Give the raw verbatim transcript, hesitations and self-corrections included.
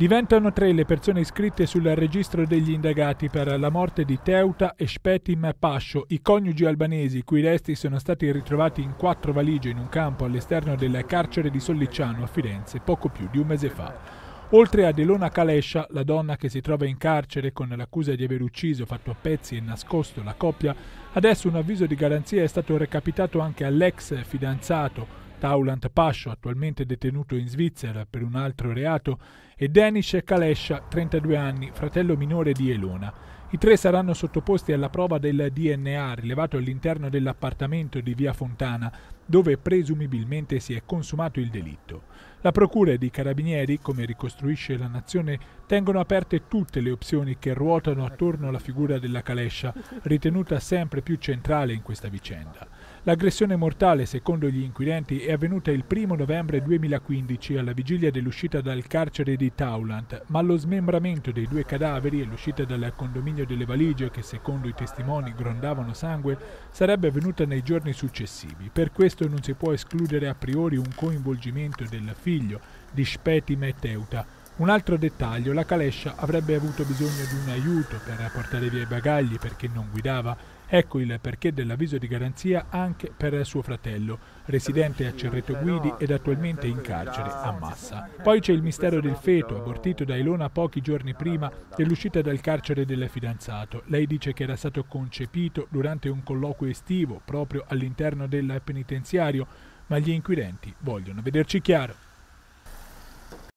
Diventano tre le persone iscritte sul registro degli indagati per la morte di Teuta e Shpetim Pascio, i coniugi albanesi, i cui resti sono stati ritrovati in quattro valigie in un campo all'esterno del carcere di Sollicciano a Firenze poco più di un mese fa. Oltre ad Elona Kalesha, la donna che si trova in carcere con l'accusa di aver ucciso, fatto a pezzi e nascosto la coppia, adesso un avviso di garanzia è stato recapitato anche all'ex fidanzato Taulant Pascio, attualmente detenuto in Svizzera per un altro reato, e Denis Kalesha, trentadue anni, fratello minore di Elona. I tre saranno sottoposti alla prova del D N A rilevato all'interno dell'appartamento di Via Fontana, dove presumibilmente si è consumato il delitto. La procura ed i carabinieri, come ricostruisce La Nazione, tengono aperte tutte le opzioni che ruotano attorno alla figura della Kalesha, ritenuta sempre più centrale in questa vicenda. L'aggressione mortale, secondo gli inquirenti, è avvenuta il primo novembre duemilaquindici alla vigilia dell'uscita dal carcere di Taulant, ma lo smembramento dei due cadaveri e l'uscita dal condominio delle valigie, che secondo i testimoni grondavano sangue, sarebbe avvenuta nei giorni successivi. Per questo non si può escludere a priori un coinvolgimento del figlio di Shpetim e Teuta. Un altro dettaglio: la Kalesha avrebbe avuto bisogno di un aiuto per portare via i bagagli perché non guidava. Ecco il perché dell'avviso di garanzia anche per suo fratello, residente a Cerreto Guidi ed attualmente in carcere a Massa. Poi c'è il mistero del feto, abortito da Elona pochi giorni prima dell'uscita dal carcere del fidanzato. Lei dice che era stato concepito durante un colloquio estivo proprio all'interno del penitenziario, ma gli inquirenti vogliono vederci chiaro.